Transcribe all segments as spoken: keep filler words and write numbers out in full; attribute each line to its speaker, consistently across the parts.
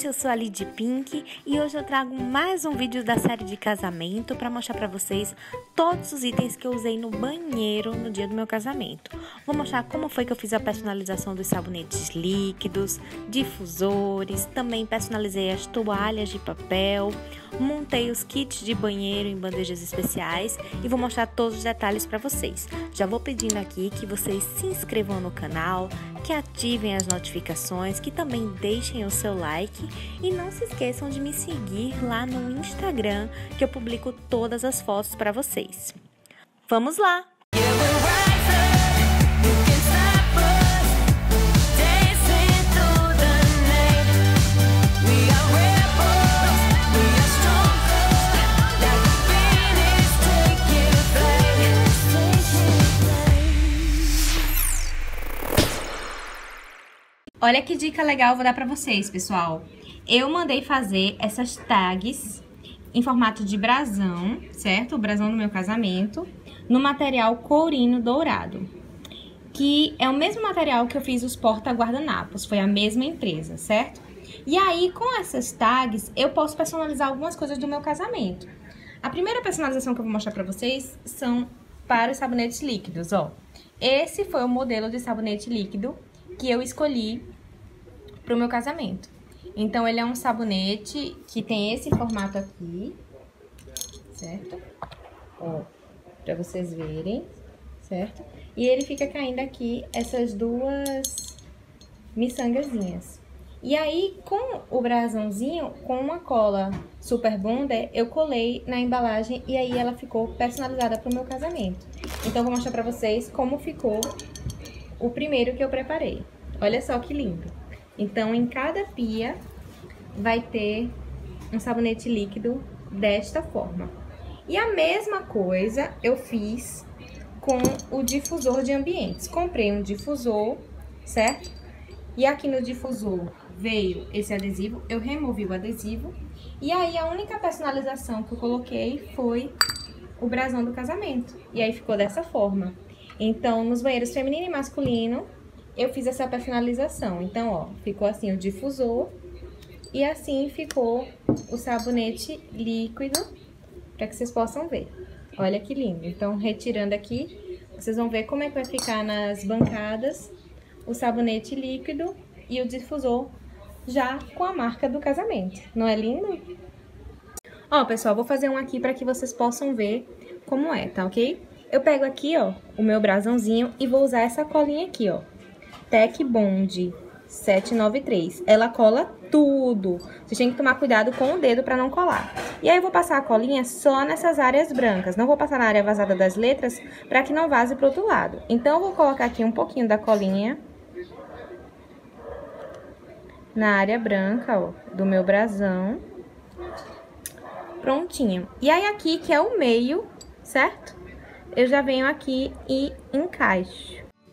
Speaker 1: eu sou a Lid Pink e hoje eu trago mais um vídeo da série de casamento para mostrar para vocês todos os itens que eu usei no banheiro no dia do meu casamento. Vou mostrar como foi que eu fiz a personalização dos sabonetes líquidos, difusores, também personalizei as toalhas de papel, montei os kits de banheiro em bandejas especiais e vou mostrar todos os detalhes para vocês. Já vou pedindo aqui que vocês se inscrevam no canal, que ativem as notificações, que também deixem o seu like e não se esqueçam de me seguir lá no Instagram, que eu publico todas as fotos para vocês. Vamos lá! Olha que dica legal eu vou dar pra vocês, pessoal. Eu mandei fazer essas tags em formato de brasão, certo? O brasão do meu casamento, no material courino dourado, que é o mesmo material que eu fiz os porta-guardanapos, foi a mesma empresa, certo? E aí, com essas tags, eu posso personalizar algumas coisas do meu casamento. A primeira personalização que eu vou mostrar pra vocês são para os sabonetes líquidos, ó. Esse foi o modelo de sabonete líquido que eu escolhi para o meu casamento. Então, ele é um sabonete que tem esse formato aqui, certo? Ó, para vocês verem, certo? E ele fica caindo aqui essas duas miçangazinhas. E aí, com o brasãozinho, com uma cola Super Bonder, eu colei na embalagem e aí ela ficou personalizada para o meu casamento. Então, eu vou mostrar para vocês como ficou o primeiro que eu preparei. Olha só que lindo. Então, em cada pia vai ter um sabonete líquido desta forma. E a mesma coisa eu fiz com o difusor de ambientes. Comprei um difusor, certo? E aqui no difusor veio esse adesivo, eu removi o adesivo. E aí, a única personalização que eu coloquei foi o brasão do casamento. E aí, ficou dessa forma. Então, nos banheiros feminino e masculino, eu fiz essa personalização. Então, ó, ficou assim o difusor e assim ficou o sabonete líquido, para que vocês possam ver. Olha que lindo. Então, retirando aqui, vocês vão ver como é que vai ficar nas bancadas o sabonete líquido e o difusor já com a marca do casamento. Não é lindo? Ó, pessoal, vou fazer um aqui para que vocês possam ver como é, tá ok? Eu pego aqui, ó, o meu brasãozinho e vou usar essa colinha aqui, ó. Tec Bond sete nove três. Ela cola tudo. Você tem que tomar cuidado com o dedo pra não colar. E aí eu vou passar a colinha só nessas áreas brancas. Não vou passar na área vazada das letras pra que não vaze pro outro lado. Então, eu vou colocar aqui um pouquinho da colinha na área branca, ó, do meu brasão. Prontinho. E aí, aqui, que é o meio, certo? Eu já venho aqui e encaixo.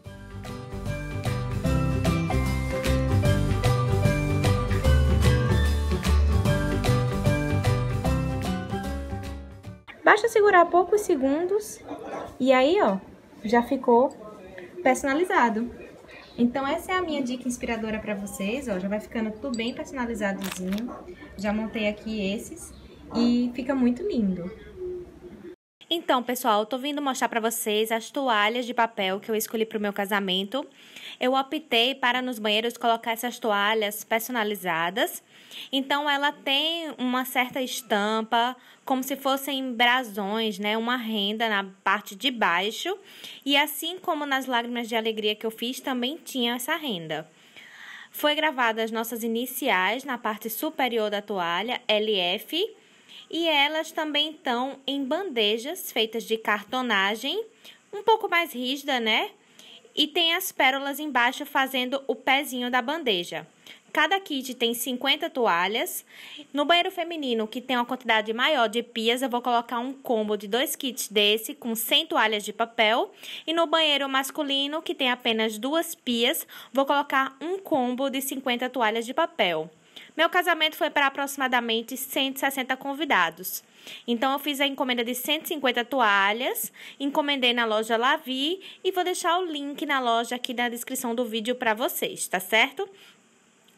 Speaker 1: Basta segurar poucos segundos e aí, ó, já ficou personalizado. Então, essa é a minha dica inspiradora pra vocês, ó, já vai ficando tudo bem personalizadozinho. Já montei aqui esses e fica muito lindo. Então, pessoal, eu tô vindo mostrar pra vocês as toalhas de papel que eu escolhi pro meu casamento. Eu optei para nos banheiros colocar essas toalhas personalizadas. Então, ela tem uma certa estampa, como se fossem brasões, né? Uma renda na parte de baixo. E assim como nas lágrimas de alegria que eu fiz, também tinha essa renda. Foi gravada as nossas iniciais na parte superior da toalha, L F. E elas também estão em bandejas feitas de cartonagem, um pouco mais rígida, né? E tem as pérolas embaixo fazendo o pezinho da bandeja. Cada kit tem cinquenta toalhas. No banheiro feminino, que tem uma quantidade maior de pias, eu vou colocar um combo de dois kits desse com cem toalhas de papel. E no banheiro masculino, que tem apenas duas pias, vou colocar um combo de cinquenta toalhas de papel. Meu casamento foi para aproximadamente cento e sessenta convidados. Então, eu fiz a encomenda de cento e cinquenta toalhas, encomendei na loja Lavi e vou deixar o link na loja aqui na descrição do vídeo para vocês, tá certo?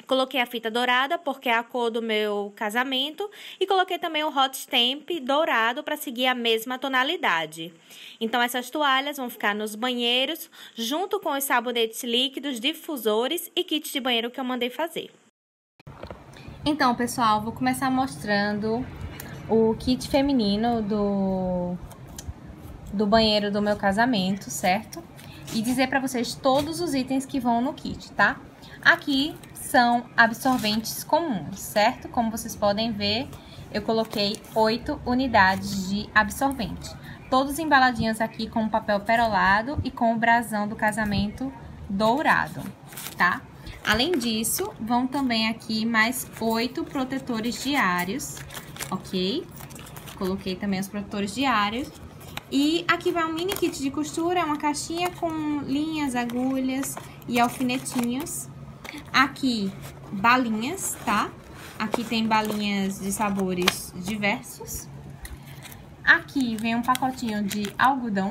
Speaker 1: Coloquei a fita dourada, porque é a cor do meu casamento. E coloquei também o hot stamp dourado para seguir a mesma tonalidade. Então, essas toalhas vão ficar nos banheiros, junto com os sabonetes líquidos, difusores e kit de banheiro que eu mandei fazer. Então, pessoal, vou começar mostrando o kit feminino do, do banheiro do meu casamento, certo? E dizer para vocês todos os itens que vão no kit, tá? Aqui são absorventes comuns, certo? Como vocês podem ver, eu coloquei oito unidades de absorvente. Todos embaladinhos aqui com papel perolado e com o brasão do casamento dourado, tá? Além disso, vão também aqui mais oito protetores diários, ok? Coloquei também os protetores diários. E aqui vai um mini kit de costura, uma caixinha com linhas, agulhas e alfinetinhos. Aqui, balinhas, tá? Aqui tem balinhas de sabores diversos. Aqui vem um pacotinho de algodão.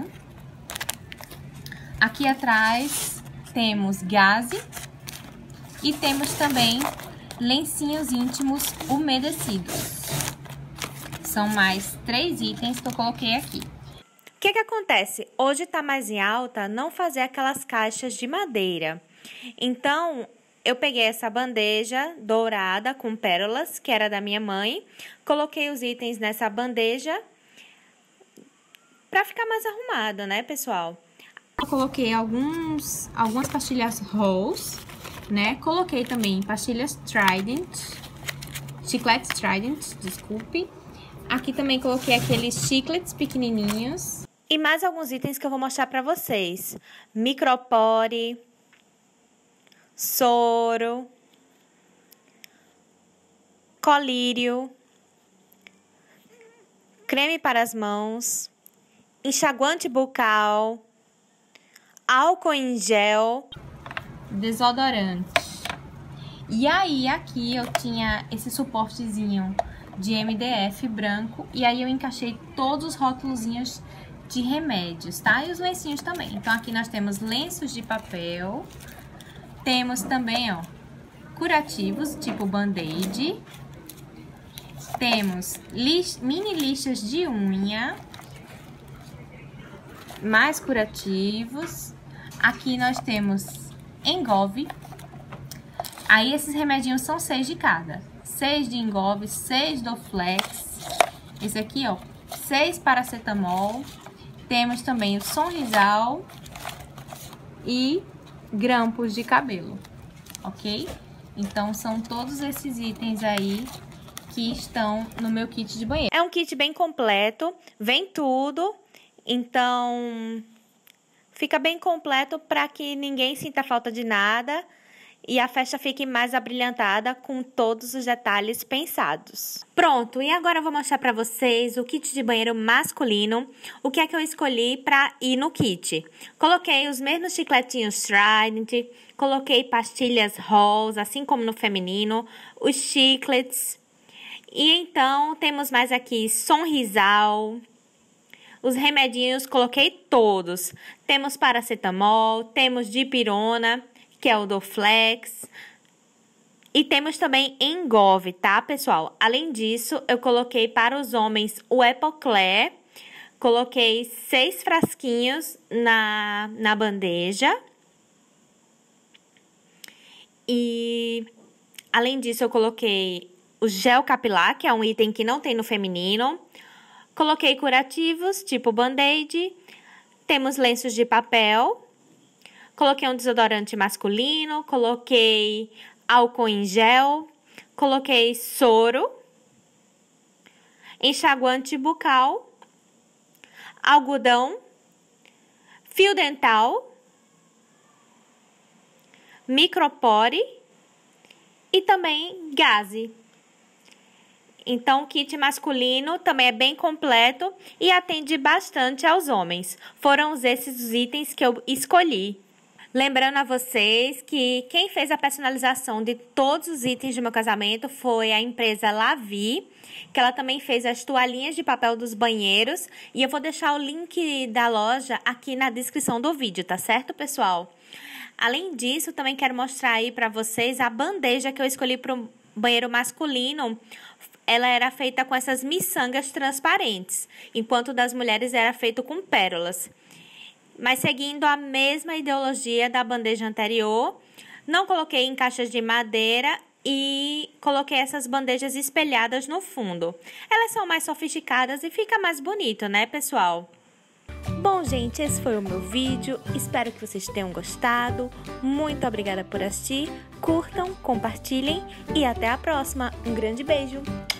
Speaker 1: Aqui atrás temos gaze. E temos também lencinhos íntimos umedecidos. São mais três itens que eu coloquei aqui. O que que acontece? Hoje tá mais em alta não fazer aquelas caixas de madeira. Então, eu peguei essa bandeja dourada com pérolas, que era da minha mãe. Coloquei os itens nessa bandeja para ficar mais arrumado, né, pessoal? Eu coloquei alguns, algumas pastilhas Rose, né? Coloquei também pastilhas Trident, chicletes Trident, desculpe. Aqui também coloquei aqueles chicletes pequenininhos. E mais alguns itens que eu vou mostrar pra vocês. Micropore, soro, colírio, creme para as mãos, enxaguante bucal, álcool em gel, desodorante. E aí, aqui eu tinha esse suportezinho de M D F branco. E aí eu encaixei todos os rótulozinhos de remédios, tá? E os lencinhos também. Então, aqui nós temos lenços de papel. Temos também, ó, curativos, tipo Band-Aid. Temos lix, mini lixas de unha. Mais curativos. Aqui nós temos Engove. Aí esses remedinhos são seis de cada. Seis de Engove, seis do Flex. Esse aqui, ó, seis paracetamol. Temos também o Sonrisal e grampos de cabelo, ok? Então, são todos esses itens aí que estão no meu kit de banheiro. É um kit bem completo, vem tudo, então fica bem completo para que ninguém sinta falta de nada e a festa fique mais abrilhantada com todos os detalhes pensados. Pronto, e agora eu vou mostrar pra vocês o kit de banheiro masculino, o que é que eu escolhi pra ir no kit. Coloquei os mesmos chicletinhos Trident, coloquei pastilhas Rose, assim como no feminino, os chicletes. E então, temos mais aqui Sonrisal. Os remedinhos, coloquei todos. Temos paracetamol, temos dipirona, que é o do Flex. E temos também Engove, tá, pessoal? Além disso, eu coloquei para os homens o Epocler. Coloquei seis frasquinhos na, na bandeja. E, além disso, eu coloquei o gel capilar, que é um item que não tem no feminino. Coloquei curativos, tipo Band-Aid. Temos lenços de papel. Coloquei um desodorante masculino, coloquei álcool em gel, coloquei soro, enxaguante bucal, algodão, fio dental, micropore e também gaze. Então, o kit masculino também é bem completo e atende bastante aos homens. Foram esses os itens que eu escolhi. Lembrando a vocês que quem fez a personalização de todos os itens do meu casamento foi a empresa Lavi, que ela também fez as toalhinhas de papel dos banheiros. E eu vou deixar o link da loja aqui na descrição do vídeo, tá certo, pessoal? Além disso, também quero mostrar aí pra vocês a bandeja que eu escolhi pro banheiro masculino. Ela era feita com essas miçangas transparentes, enquanto das mulheres era feito com pérolas. Mas seguindo a mesma ideologia da bandeja anterior, não coloquei em caixas de madeira e coloquei essas bandejas espelhadas no fundo. Elas são mais sofisticadas e fica mais bonito, né, pessoal? Bom, gente, esse foi o meu vídeo. Espero que vocês tenham gostado. Muito obrigada por assistir. Curtam, compartilhem e até a próxima. Um grande beijo!